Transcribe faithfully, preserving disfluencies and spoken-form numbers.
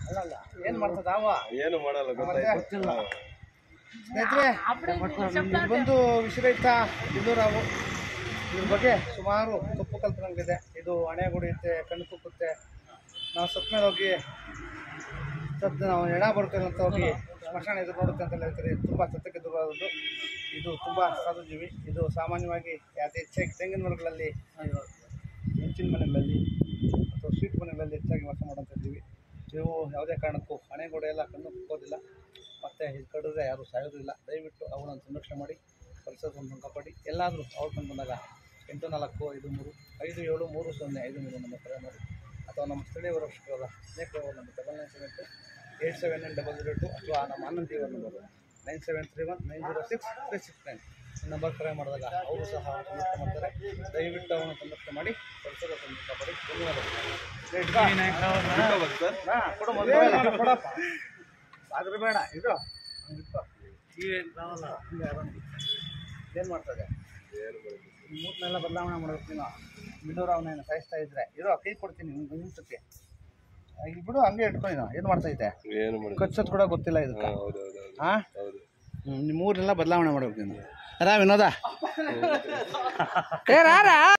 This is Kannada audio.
ಅಲ್ಲ ಅಲ್ಲ ಏನು ಮಾಡ್ತದ ಅವ ಏನು ಮಾಡಲ್ಲ ಗೊತ್ತಿಲ್ಲ ಸ್ನೇಹಿತರೆ. ಬಂದು ವಿಷರಹಿತ ಬಿಲ್ಲೂರಾವು ಇದ್ರ ಬಗ್ಗೆ ಸುಮಾರು ತಪ್ಪು ಕಲ್ಪನೆಗಳಿದೆ. ಇದು ಹಣೆ ಗುಡಿಯುತ್ತೆ, ಕಣ್ಣು ಕುಕ್ಕುತ್ತೆ, ನಾವು ಸತ್ತ ಮೇಲೆ ಹೋಗಿ ಸತ್ತು ನಾವು ಎಣ ಬರ್ತೇವೆ ಅಂತ ಹೋಗಿ ಸ್ಮಶಾನ ಎದುರು ನೋಡುತ್ತೆ ಅಂತ ಹೇಳ್ತಾರೆ. ತುಂಬ ಸತ್ಯಕ್ಕೆ ದೂರವಾದದ್ದು. ಇದು ತುಂಬ ಸಾಧು ಜೀವಿ. ಇದು ಸಾಮಾನ್ಯವಾಗಿ ಅತಿ ಹೆಚ್ಚಾಗಿ ತೆಂಗಿನ ಮರಗಳಲ್ಲಿ, ಹೆಂಚಿನ ಮನೆಗಳಲ್ಲಿ ಅಥವಾ ಸ್ವೀಟ್ ಮನೆಗಳಲ್ಲಿ ಹೆಚ್ಚಾಗಿ ವಾಸ ಮಾಡುವಂಥ ಜೀವಿ. ಇವು ಯಾವುದೇ ಕಾರಣಕ್ಕೂ ಹಣೆಗೋಡೆ ಎಲ್ಲ ಕಣ್ಣು ಕುಕ್ಕೋದಿಲ್ಲ, ಮತ್ತು ಇದು ಕಡಿದ್ರೆ ಯಾರೂ ಸಾಯೋದಿಲ್ಲ. ದಯವಿಟ್ಟು ಅವುಗಳನ್ನು ಸಂರಕ್ಷಣೆ ಮಾಡಿ ಪರಿಸರವನ್ನು ಕಾಪಾಡಿ. ಎಲ್ಲಾದರೂ ಅವ್ರು ಕಂಡು ಬಂದಾಗ ಎಂಟು ನಾಲ್ಕು ಐದು ಮೂರು ಐದು ಏಳು ಮೂರು ಸೊನ್ನೆ ಐದು ಮೂರು ನಮ್ಮ ಕರೆ ಮಾಡಿ, ಅಥವಾ ನಮ್ಮ ಸ್ಥಳೀಯ ವರಕ್ಷಕರಾದ ಸ್ನೇಹಿತರು ನಮ್ಮ double nine seven two eight seven nine double zero two ಅಥವಾ ನಮ್ಮ Anand T number nine seven three one nine zero six three six nine number ಕರೆ ಮಾಡಿದಾಗ ಅವರು ಸಹ ಸಂರಕ್ಷಣೆ ಮಾಡ್ತಾರೆ. ದಯವಿಟ್ಟು ಅವನು ಸಂರಕ್ಷಣೆ ಮಾಡಿ ಪರಿಸರ ಕಾಪಾಡಿ. ಕೊಡಪ್ಪ ಆದ್ರೆ ಬೇಡ ಇದು ಏನು ಮಾಡ್ತದೆ ಮೂರನ್ನೆಲ್ಲ ಬದಲಾವಣೆ ಮಾಡಬೇಕು. ನೀನು ಬಿಡೋರು ಅವನೇನು ಸಾಯಿಸ್ತಾ ಇದ್ರೆ ಇರೋ ಕೈ ಕೊಡ್ತೀನಿ ನಿಮ್ಗೆ ನಿಮಿಷಕ್ಕೆ ಈಗ ಬಿಡು, ಹಂಗೆ ಇಟ್ಕೊಂಡು ನಾವು ಏನು ಮಾಡ್ತಾ ಇದ್ದೆ ಕಚ್ಚೋದು ಕೂಡ ಗೊತ್ತಿಲ್ಲ ಇದಕ್ಕೆ. ಹಾಂ ಹ್ಞೂ ನಿಮ್ಮ ಮೂರನ್ನೆಲ್ಲ ಬದಲಾವಣೆ ಮಾಡ್ಬೇಕು ನೀನು. ರಾ ವಿನೋದ ಏ ರಾ